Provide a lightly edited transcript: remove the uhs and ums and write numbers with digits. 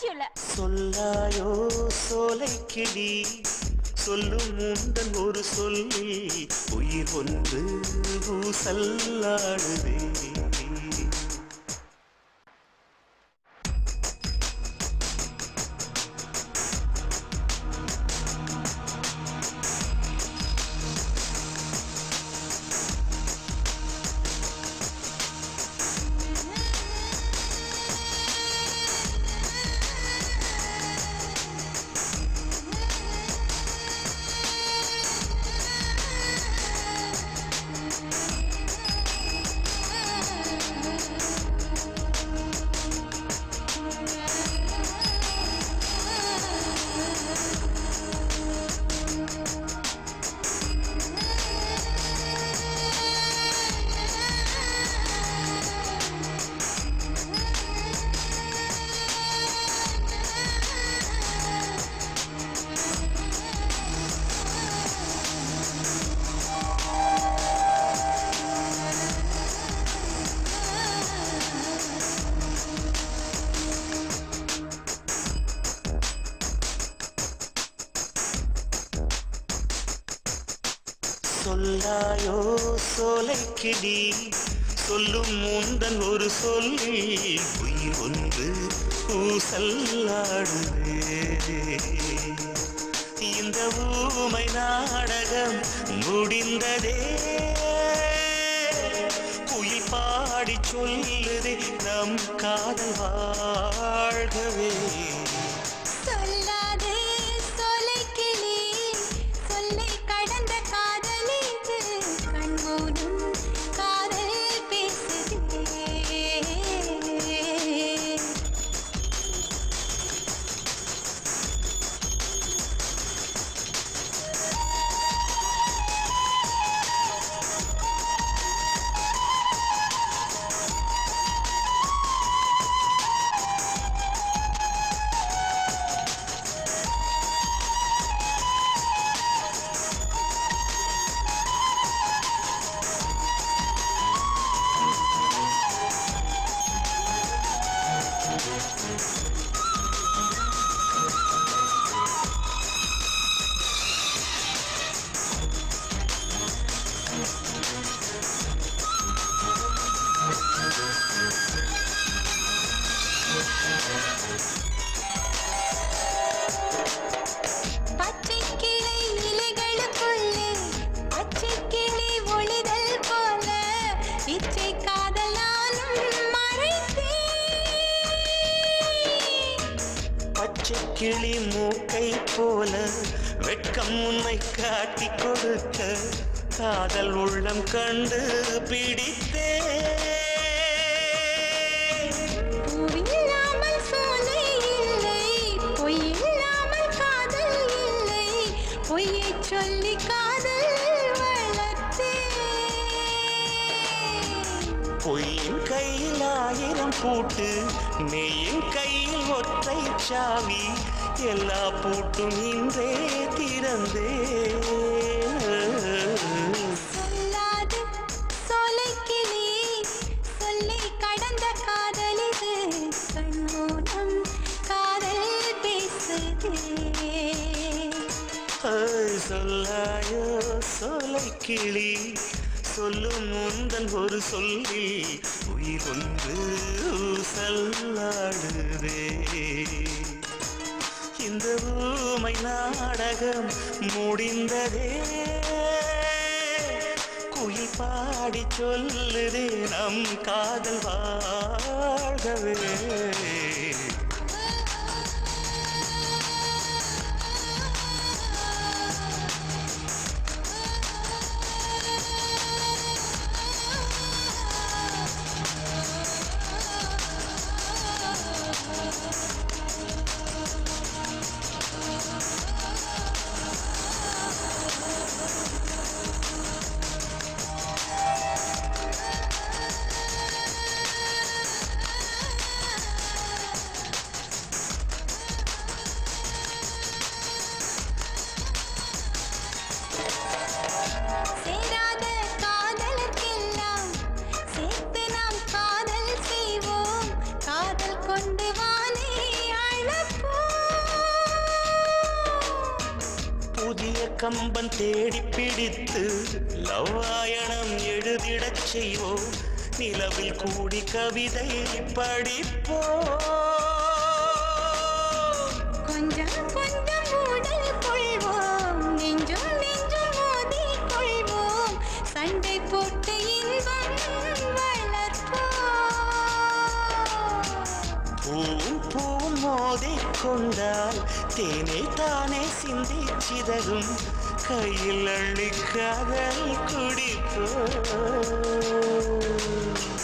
அவசியம் இல்ல. சொல்லாயோ சோலை கிளி சொல்லும் முந்தன் ஒரு சொல்லி உயிர் ஒன்று ஊசல்லாடுதே. சொல்லாயோ சோலை கிளி சொல்லும் முந்தன் ஒரு சொல்லி உயிர் ஒன்று ஊசல்லாடுதே. இந்த ஊமை நாடகம் முடிந்ததே. குயில் பாடி சொல்லுதே நம் காதல் வாழ்கவே. சொல்லாதே சோலை கிளி சொல்லை கடந்த காதல் இது கண்மூடும் காதல் பேசுதே. பச்சை கிளை இலைகளுக்குள்ளே பச்சை கிளி ஒளிதல் போல இச்சை காதலாலும் மறைத்தேன். பச்சை கிளி மூக்கை போல வெட்கம் உன்னை காட்டி கொடுக்க காதல் உள்ளம் கண்டு பிடித்தே. பூவில்லாமல் சோலை இல்லை பொய்யில்லாமல் காதல் இல்லை பொய்யை சொல்லி காதல் வளர்த்தேன். பொய்யின் கையில் 1000 பூட்டு மெய்யின் கையில் ஒற்றை சாவி எல்லா பூட்டும் இன்றே திறந்தே. சொல்லாது சோலை கிளி சொல்லை கடந்த காதல் இது கண்மூலம் காதல் பேசுதே. சொல்லாயோ சோலை கிளி சொல்லும் முந்தன் ஒரு சொல்லி உயிர் ஒன்று ஊசல்லாடுதே. இந்த ஊமை நாடகம் முடிந்ததே. குயில் பாடி சொல்லுதே நம் காதல் வாழ்கவே. கம்பன் தேடி பிடித்து லவ்வாயணம் எழுதிடச் செய்வோம் நிலவில் கூடி கவிதை படிப்போம் கொஞ்சம் கொஞ்சம் உடல் கொள்வோம் நெஞ்சும் நெஞ்சும் மோதி கொள்வோம் சண்டை போட்டு இன்பம் வளர்ப்போம் பூவும் பூவும் மோதிக் கொண்டால் தேனை தானே சிந்தி சிதறும் கையில் அள்ளி காதல் குடிப்போம்